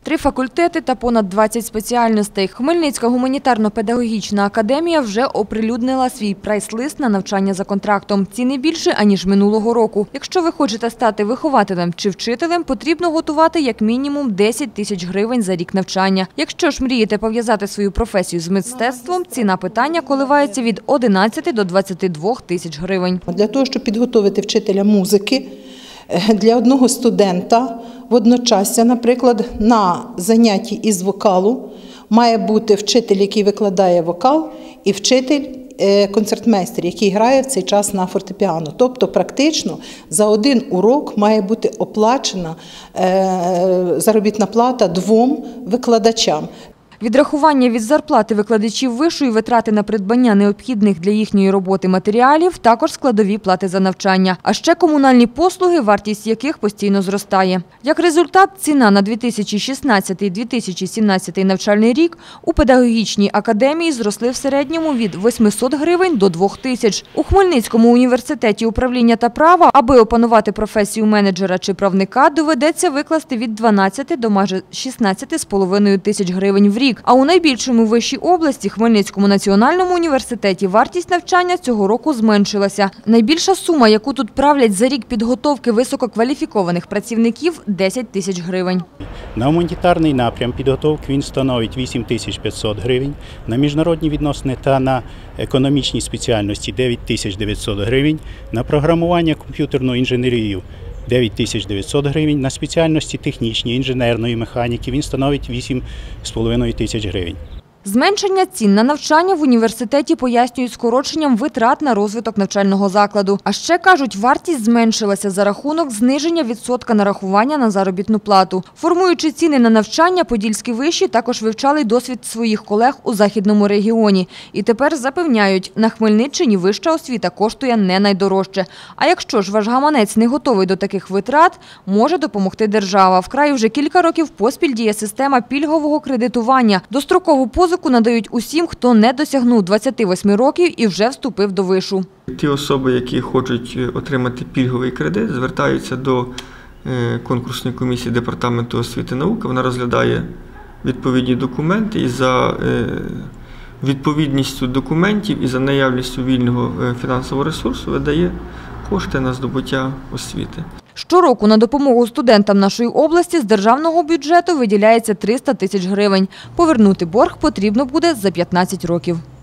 3 факультети та понад 20 спеціальностей. Хмельницька гуманітарно-педагогічна академія вже оприлюднила свій прайс-лист на навчання за контрактом. Ціни більше, аніж минулого року. Якщо ви хочете стати вихователем чи вчителем, потрібно готувати як мінімум 10 тисяч гривень за рік навчання. Якщо ж мрієте пов'язати свою професію з мистецтвом, ціна питання коливається від 11 до 22 тисяч гривень. Для того, щоб підготувати вчителя музики, для одного студента водночас, наприклад, на занятті із вокалу має бути вчитель, який викладає вокал, і вчитель концертмейстер, який грає в цей час на фортепіано. Тобто практично за один урок має бути оплачена заробітна плата 2 викладачам. Відрахування від зарплати викладачів вишу і витрати на придбання необхідних для їхньої роботи матеріалів – також складові плати за навчання. А ще комунальні послуги, вартість яких постійно зростає. Як результат, ціна на 2016-2017 навчальний рік у педагогічній академії зросли в середньому від 800 гривень до 2000. У Хмельницькому університеті управління та права, аби опанувати професію менеджера чи правника, доведеться викласти від 12 до майже 16,5 тисяч гривень в рік. А у найбільшому виші області, Хмельницькому національному університеті, вартість навчання цього року зменшилася. Найбільша сума, яку тут правлять за рік підготовки висококваліфікованих працівників – 10 тисяч гривень. На гуманітарний напрям підготовки він становить 8500 гривень, на міжнародні відносини та на економічні спеціальності – 9900 гривень, на програмування комп'ютерну інженерію – 9900 гривень, на спеціальності технічні, інженерної механіки він становить 8,5 тисяч гривень. Зменшення цін на навчання в університеті пояснюють скороченням витрат на розвиток навчального закладу. А ще, кажуть, вартість зменшилася за рахунок зниження відсотка нарахування на заробітну плату. Формуючи ціни на навчання, подільські виші також вивчали досвід своїх колег у Західному регіоні. І тепер запевняють, на Хмельниччині вища освіта коштує не найдорожче. А якщо ж ваш гаманець не готовий до таких витрат, може допомогти держава. В краї вже кілька років поспіль діє система пільгового кредитування. Дострокову позику надають усім, хто не досягнув 28 років і вже вступив до вишу. Ті особи, які хочуть отримати пільговий кредит, звертаються до конкурсної комісії Департаменту освіти і науки. Вона розглядає відповідні документи і за відповідністю документів і за наявністю вільного фінансового ресурсу видає кошти на здобуття освіти. Щороку на допомогу студентам нашої області з державного бюджету виділяється 300 тисяч гривень. Повернути борг потрібно буде за 15 років.